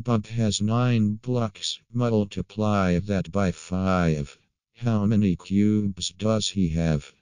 Bob has 9 blocks. Multiply that by 5. How many cubes does he have?